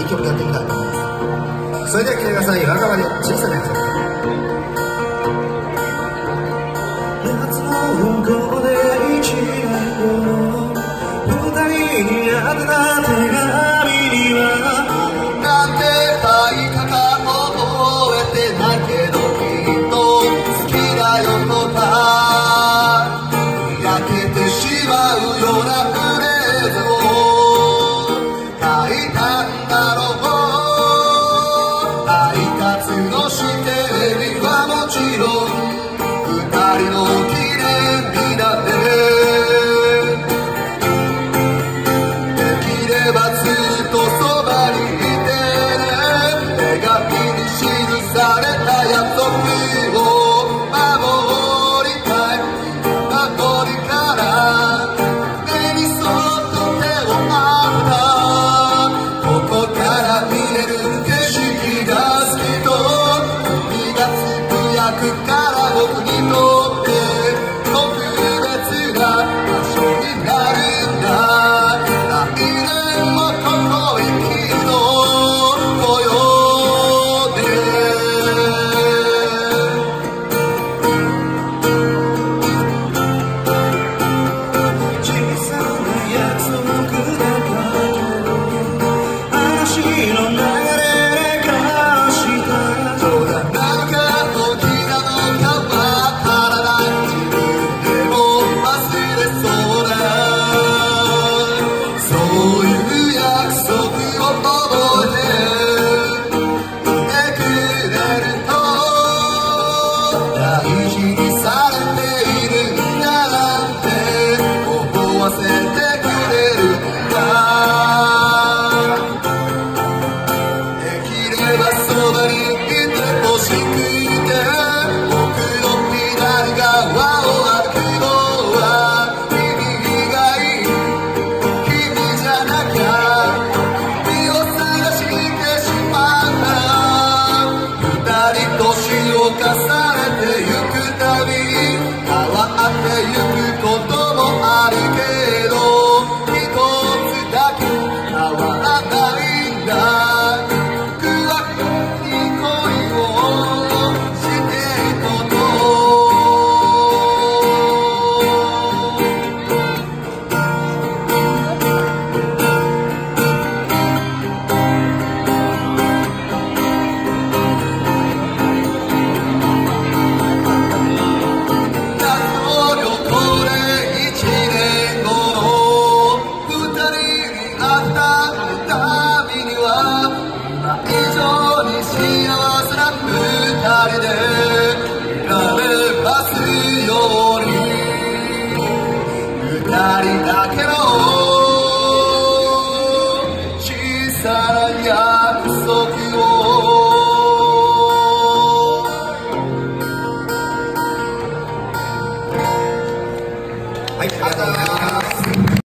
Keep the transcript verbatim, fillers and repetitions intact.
いっきょくやってみたいと思います。それでは聴いてください。若葉で小さな約束。 夏の向こうで一年後二人に宛てた手紙にはなんて大かか覚えてないけどきっと好きだよとか焼けてしまうようなフレーズを書いたんだろう。配達のしてるはもちろん二人の記念日だってできればずっとそばにいて手紙に記された約束を守りたい。守りから手にそっと手を当てたここから見れる景色が好きと君がつぶやくから僕にとって特別な場所になるんだ。来年もここへ君の御用で小さな約束だけど嵐の流れで交わした冗談なのか本気なのかわからない自分でも忘れそうだ。そういう約束を覚えていてくれると大事にされているんだなんて思わせてくれるんだ。できればそばにいてほしくて僕の左側を歩くのは君がいい君じゃなきゃ君を探してしまった二人年を重ねてゆくたびに変わってゆくこともあるけど一つだけ変わらないんだ。僕は君に恋をしていること夏の旅行で一年後の二人に会ったたびには今以上に幸せな二人で